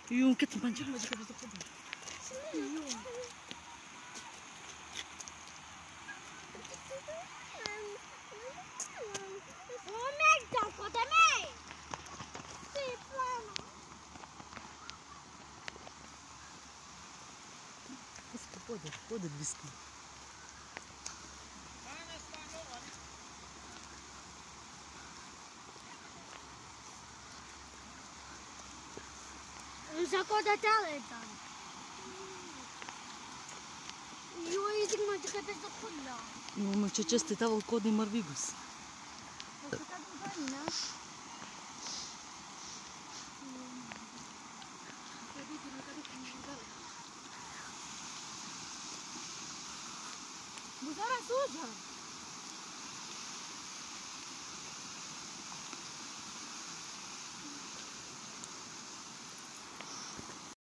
Eu cât îmi mangiam, mă zic că vezi de problem. Pode biscuit. Zakoda talenta. Eu îi zic mă că pe zakoda. Nu mă ce este tavol codni marvigus. O să te duc bani, da? Buzara suja.